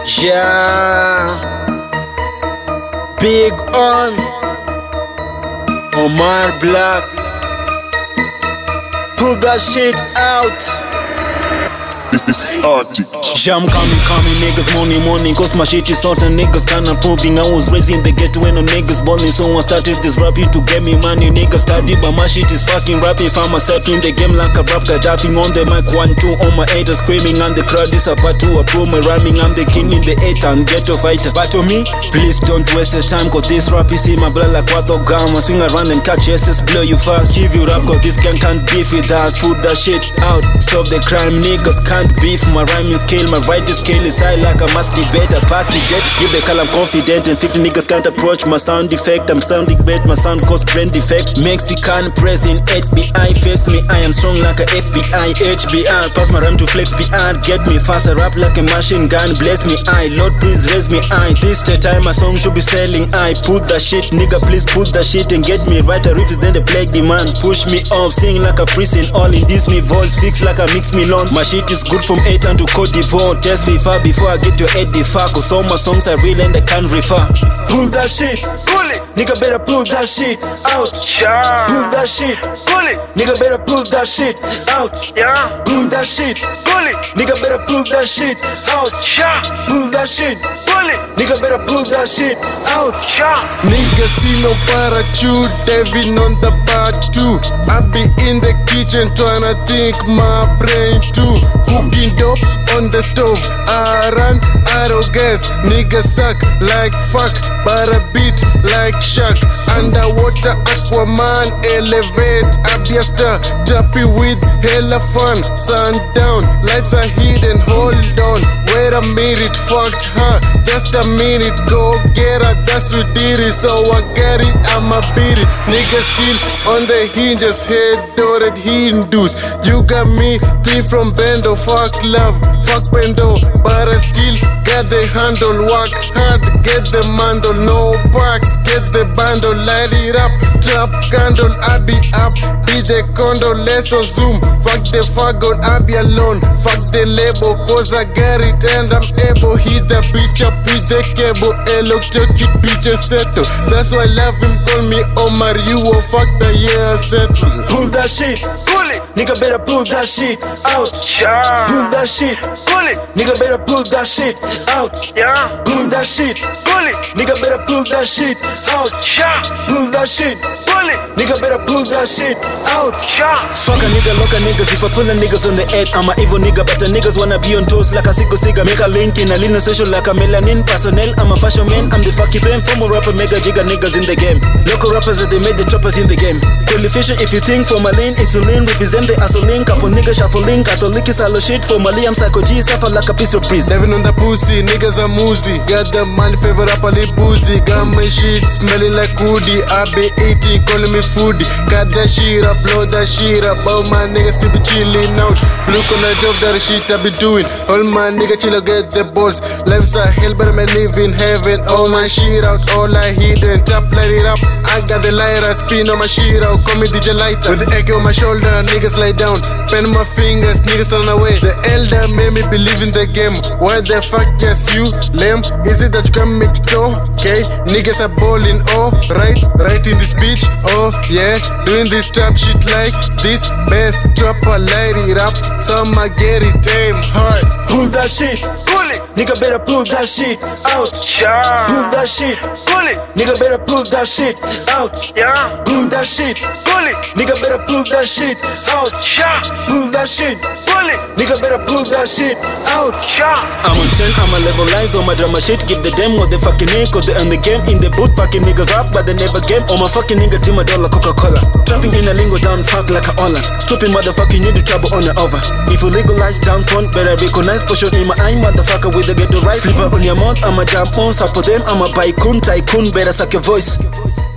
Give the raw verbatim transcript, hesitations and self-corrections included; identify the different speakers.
Speaker 1: Yeah, big on Omar Black. Pull that shit out.
Speaker 2: This is Arctic.
Speaker 3: Jam coming, coming, niggas money, money. Cause my shit is hot and niggas kinda proving. I was raising the ghetto when no niggas balling. So I started this rapping to get me money. Niggas study, but my shit is fucking rapping. Found myself in the game like a rap guy, dapping on the mic, one, two. On my haters screaming, and the crowd is about to approve my rhyming. I'm the king in the eight and ghetto fighter. But to me, please don't waste the time. Cause this rap is in my blood like what the gamma. Swing around and catch S S, blow you fast. Give you rap, cause this gang can't beef with us. Put that shit out, stop the crime. Niggas can't beef. My rhyming scale, my writing scale is high like a must debate. A party dead, give the call I'm confident. And fifty niggas can't approach my sound effect. I'm sounding great, my sound cause brain defect. Mexican president, F B I, face me, I am strong like a F B I, H B R. Pass my rhyme to flex B R, get me faster, rap like a machine gun. Bless me, I, Lord please raise me, I. This the time my song should be selling, I. Put that shit, nigga please put that shit and get me right. A riff is then the plague demand. Push me off, sing like a priest and all in this me voice, fix like a mix me lawn. My shit is good from eight to Cote d'Ivoire. Test me far before I get your head far. Cause all my songs are real and I can't refer.
Speaker 1: Pull that shit, pull it. Nigga better pull that shit out.
Speaker 4: Yeah.
Speaker 1: Pull that shit,
Speaker 4: Pull it.
Speaker 1: nigga better pull that shit out.
Speaker 4: Yeah.
Speaker 1: Pull that shit,
Speaker 4: Pull it.
Speaker 1: nigga better pull that shit out.
Speaker 4: Yeah.
Speaker 1: Pull that shit,
Speaker 4: Pull it.
Speaker 1: nigga better pull that shit out.
Speaker 4: Yeah.
Speaker 5: Niggas see no parachute, Devin on the bar too. I be in the kitchen tryna think my brain too. Cooking dope on the stove, I run out of gas. Niggas suck like fuck, but a beat like shark. Underwater Aquaman, elevate Abiasta. Tappy with hella fun. Sundown, lights are hidden, hold on. Wait a minute, fucked her. Just a minute, go get her. That's what did it, so I got it, I'ma beat it. Niggas still on the hinges, head dotted Hindus. You got me, thief from Bendo, fuck love, fuck Bendo. But I still got the handle, work hard, get the mandel. No packs, get the bundle, light it up, trap candle, I be up. D J condo, let's on Zoom. Fuck the fagon, I be alone. Fuck the label, cause I got it and I'm able. Hit the bitch up with the cable, electric bitch and settle. That's why I love him, call me Omar, you will fuck the yeah settle.
Speaker 1: Pull that shit,
Speaker 4: Pull it.
Speaker 1: nigga better pull that shit out.
Speaker 4: Yeah.
Speaker 1: Pull that shit,
Speaker 4: Pull it.
Speaker 1: nigga better pull that shit out.
Speaker 4: Yeah.
Speaker 1: Pull that shit,
Speaker 4: Pull it.
Speaker 1: nigga better pull that shit out.
Speaker 4: Yeah.
Speaker 1: Pull that shit,
Speaker 4: Pull it.
Speaker 1: nigga better pull that shit out.
Speaker 4: Yeah.
Speaker 3: Fuck a nigga, look a niggas. If I pull a niggas on the head, I'm a evil nigga. But the niggas wanna be on toast like a single cigar. Make a link in a lean social like a melanin personnel. I'm a fashion man, I'm the fucking pen. Former rapper, mega jigger niggas in the game. Local rappers are the major choppers in the game. Qualification if you think for my lane, insulin represent the asolin. Couple niggas shuffling, Catholic is all shit. For Mali, I'm psycho G, suffer like a piece of breeze.
Speaker 5: Devin on the pussy, niggas are moozy. Got the money, favorite up a little boozy. Got my shit smelling like woody. I be eating, calling me foodie. Got that shit, upload that shit up. All my niggas still be chilling out. Blue collar job, that shit I be doing. All my niggas chill, get the balls. Life's a hell, but I live in heaven. All my shit out, all I hidden. Tap, light it up. I got the lighter, spin on my shit out. Call me D J Lighter. With the A K on my shoulder, niggas lie down. Pen my fingers, niggas run away. The elder made me believe in the game. Why the fuck yes you lame? Is it that you can make it go? Okay, niggas are balling, oh, right, right in this bitch, oh, yeah, doing this trap shit like this, best trapper, light it up, some I get it damn hard.
Speaker 1: Pull that shit,
Speaker 4: Pull it.
Speaker 1: nigga better pull that shit out.
Speaker 4: Yeah.
Speaker 1: Pull that shit,
Speaker 4: Pull it.
Speaker 1: nigga better pull that shit out.
Speaker 4: Yeah.
Speaker 1: Pull that shit,
Speaker 4: Pull it.
Speaker 1: nigga better pull that shit out.
Speaker 4: Yeah.
Speaker 1: Pull that shit,
Speaker 4: Pull it.
Speaker 1: nigga better pull that shit out.
Speaker 4: Yeah.
Speaker 3: I'm on ten, I'm a levelize on my drama shit. Give the damn what they fucking name, cause they on the game. In the booth, fucking niggas rap, but they never game. On my fucking nigga, team a dollar Coca-Cola. Trapping in a lingo down, fuck like a honor. Stupid motherfucking, you the trouble on the over. If you legalize down front, better recognize. Push out in my eye, motherfucker, with the ghetto right. Slipper on your mouth, I'ma jump on. Support them, I'm a tycoon, tycoon, better suck your voice.